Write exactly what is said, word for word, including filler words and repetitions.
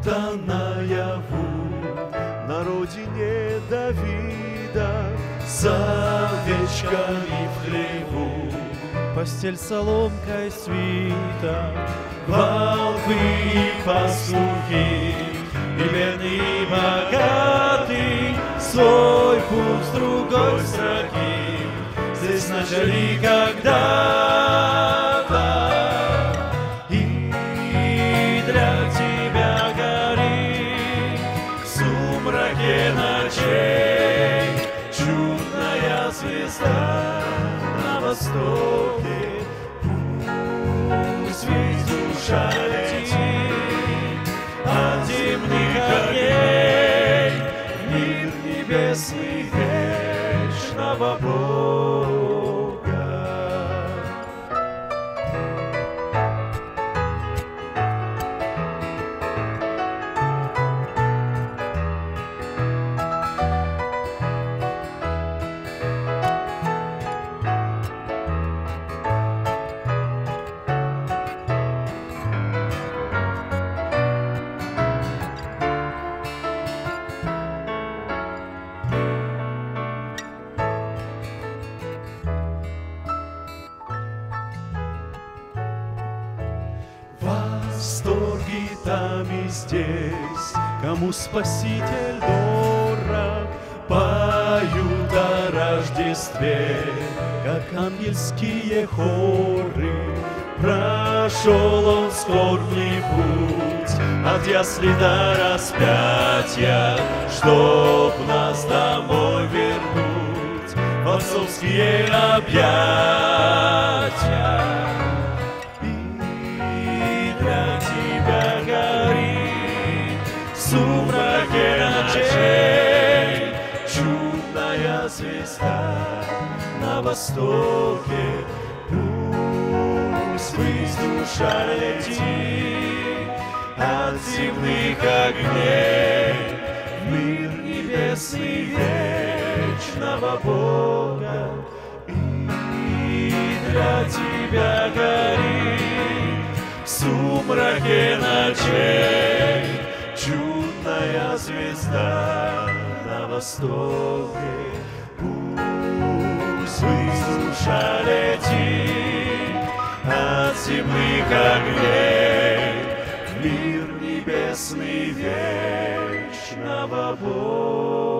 будто наяву, на родине Давида, за овечками в хлеву. Постель соломкой свита, Волки и пастухи, и бедный, и богатый, свой путь с другой строки здесь начали когда-то. И для тебя горит в сумраке ночей чудная звезда на востоке. Пусть весь душа летит от земных огней в мир небесный вечного Бога. Восторги там и здесь, кому Спаситель дорог, поют о Рождестве, как ангельские хоры. Прошел он скорбный путь от ясли до распятия, чтоб нас домой вернуть в отцовские объятия. В сумраке ночей чудная звезда на востоке. Пусть ввысь душа летит от земных огней в мир небесный вечного Бога. И для тебя горит в сумраке ночей чудная звезда на востоке. Пусть ввысь душа летит от земных огней в мир небесный вечного Бога.